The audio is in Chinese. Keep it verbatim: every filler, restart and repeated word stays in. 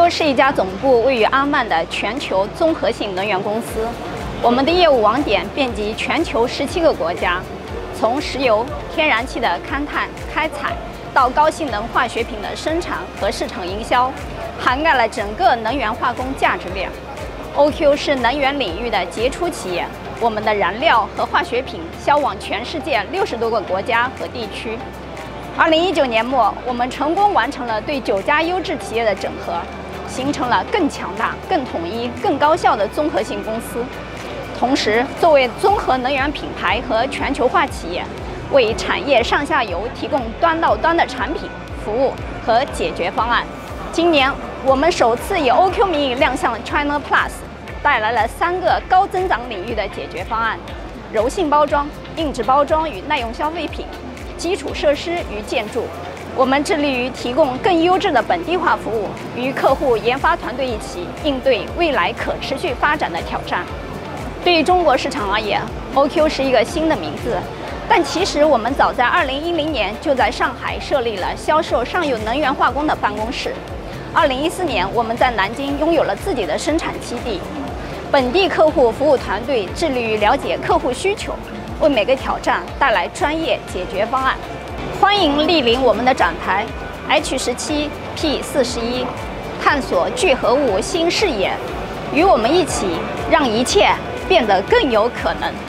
Q 是一家总部位于阿曼的全球综合性能源公司，我们的业务网点遍及全球十七个国家，从石油、天然气的勘探、开采，到高性能化学品的生产和市场营销，涵盖了整个能源化工价值链。O Q 是能源领域的杰出企业，我们的燃料和化学品销往全世界六十多个国家和地区。二零一九年末，我们成功完成了对九家优质企业的整合，形成了更强大、更统一、更高效的综合性公司。同时，作为综合能源品牌和全球化企业，为产业上下游提供端到端的产品、服务和解决方案。今年，我们首次以 O Q 名义亮相 China Plus， 带来了三个高增长领域的解决方案：柔性包装、硬质包装与耐用消费品、基础设施与建筑。我们致力于提供更优质的本地化服务，与客户研发团队一起应对未来可持续发展的挑战。对于中国市场而言 ，O Q 是一个新的名字，但其实我们早在二零一零年就在上海设立了销售上游能源化工的办公室。二零一四年，我们在南京拥有了自己的生产基地。本地客户服务团队致力于了解客户需求，为每个挑战带来专业解决方案。欢迎莅临我们的展台 H 十七 P 四十一，探索聚合物新视野，与我们一起让一切变得更有可能。